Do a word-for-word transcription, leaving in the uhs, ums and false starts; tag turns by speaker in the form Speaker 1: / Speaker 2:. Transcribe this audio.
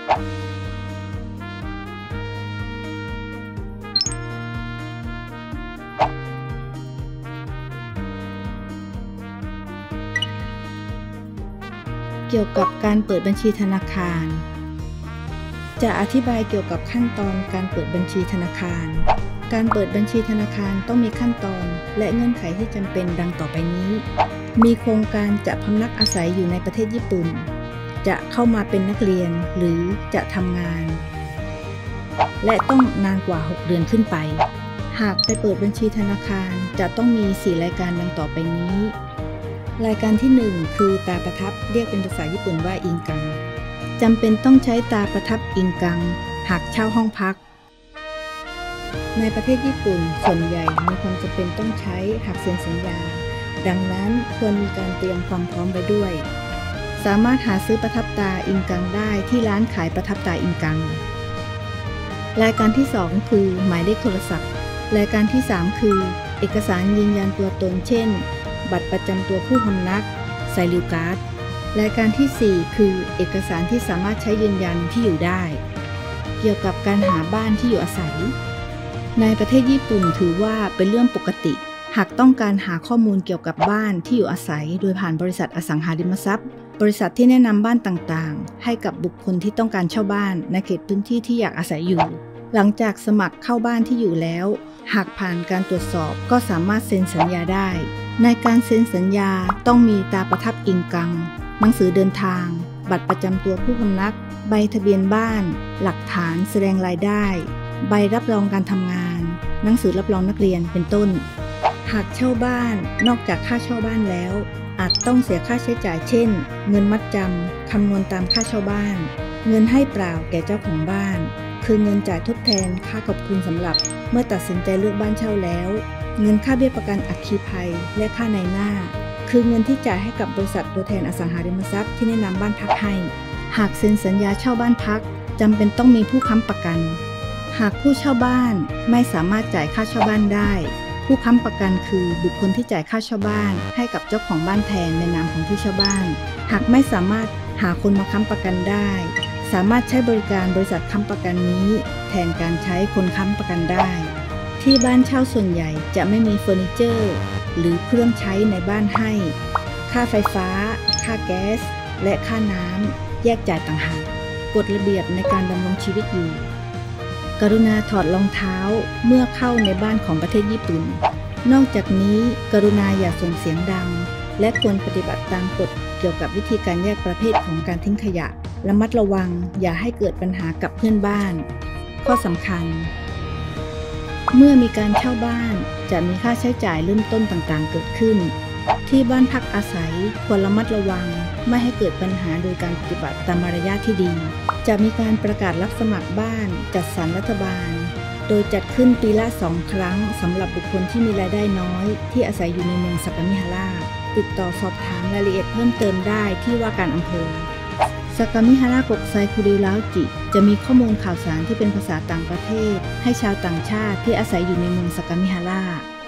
Speaker 1: เกี่ยวกับการเปิดบัญชีธนาคารจะอธิบายเกี่ยวกับขั้นตอนการเปิดบัญชีธนาคารการเปิดบัญชีธนาคารต้องมีขั้นตอนและเงื่อนไขที่จำเป็นดังต่อไปนี้มีโครงการจะพำนักอาศัยอยู่ในประเทศญี่ปุ่นจะเข้ามาเป็นนักเรียนหรือจะทำงานและต้องนานกว่าหกเดือนขึ้นไปหากไปเปิดบัญชีธนาคารจะต้องมีสี่รายการดังต่อไปนี้รายการที่หนึ่งคือตาประทับเรียกเป็นภาษาญี่ปุ่นว่าอิงกังจำเป็นต้องใช้ตาประทับอิงกังหากเช่าห้องพักในประเทศญี่ปุ่นส่วนใหญ่มีความจำเป็นต้องใช้หากเซ็นสัญญาดังนั้นควรมีการเตรียมความพร้อมไว้ด้วยสามารถหาซื้อประทับตาอิงกังได้ที่ร้านขายประทับตาอิงกังรายการที่สองคือหมายเลขโทรศัพท์รายการที่สามคือเอกสารยืนยันตัวตนเช่นบัตรประจำตัวผู้พำนักไซริวการ์ดรายการที่สี่คือเอกสารที่สามารถใช้ยืนยันที่อยู่ได้เกี่ยวกับการหาบ้านที่อยู่อาศัยในประเทศญี่ปุ่นถือว่าเป็นเรื่องปกติหากต้องการหาข้อมูลเกี่ยวกับบ้านที่อยู่อาศัยโดยผ่านบริษัทอสังหาริมทรัพย์บริษัทที่แนะนำบ้านต่างๆให้กับบุคคลที่ต้องการเช่าบ้านในเขตพื้นที่ที่อยากอาศัยอยู่หลังจากสมัครเข้าบ้านที่อยู่แล้วหากผ่านการตรวจสอบก็สามารถเซ็นสัญญาได้ในการเซ็นสัญญาต้องมีตาประทับอิงกังหนังสือเดินทางบัตรประจำตัวผู้พำนักใบทะเบียนบ้านหลักฐานแสดงรายได้ใบรับรองการทำงานหนังสือรับรองนักเรียนเป็นต้นหากเช่าบ้านนอกจากค่าเช่าบ้านแล้วอาจต้องเสียค่าใช้จ่ายเช่นเงินมัดจำคำนวณตามค่าเช่าบ้านเงินให้เปล่าแก่เจ้าของบ้านคือเงินจ่ายทดแทนค่าขอบคุณสำหรับเมื่อตัดสินใจเลือกบ้านเช่าแล้วเงินค่าเบี้ยประกันอัคคีภัยและค่าในหน้าคือเงินที่จ่ายให้กับบริษัทตัวแทนอสังหาริมทรัพย์ที่แนะนำบ้านพักให้หากเซ็นสัญญาเช่าบ้านพักจำเป็นต้องมีผู้ค้ำประกันหากผู้เช่าบ้านไม่สามารถจ่ายค่าเช่าบ้านได้ผู้ค้ำประกันคือบุคคลที่จ่ายค่าเช่าบ้านให้กับเจ้าของบ้านแทนในนามของผู้เช่าบ้านหากไม่สามารถหาคนมาค้ำประกันได้สามารถใช้บริการบริษัทค้ำประกันนี้แทนการใช้คนค้ำประกันได้ที่บ้านเช่าส่วนใหญ่จะไม่มีเฟอร์นิเจอร์หรือเครื่องใช้ในบ้านให้ค่าไฟฟ้าค่าแก๊สและค่าน้ำแยกจ่ายต่างหากกฎระเบียบในการดำรงชีวิตอยู่กรุณาถอดรองเท้าเมื่อเข้าในบ้านของประเทศญี่ปุ่นนอกจากนี้กรุณาอย่าส่งเสียงดังและควรปฏิบัติตามกฎเกี่ยวกับวิธีการแยกประเภทของการทิ้งขยะระมัดระวังอย่าให้เกิดปัญหากับเพื่อนบ้านข้อสำคัญเมื่อมีการเช่าบ้านจะมีค่าใช้จ่ายเริ่มต้นต่างๆเกิดขึ้นที่บ้านพักอาศัยควรระมัดระวังไม่ให้เกิดปัญหาโดยการปฏิบัติตามมารยาทที่ดีจะมีการประกาศรับสมัครบ้านจัดสรรรัฐบาลโดยจัดขึ้นปีละสองครั้งสำหรับบุคคลที่มีรายได้น้อยที่อาศัยอยู่ในเมืองสากามิฮาระติดต่อสอบถามรายละเอียดเพิ่มเติมได้ที่ว่าการอำเภอสากามิฮาระกกไซคุริราจิจะมีข้อมูลข่าวสารที่เป็นภาษาต่างประเทศให้ชาวต่างชาติที่อาศัยอยู่ในเมืองสากามิฮาระ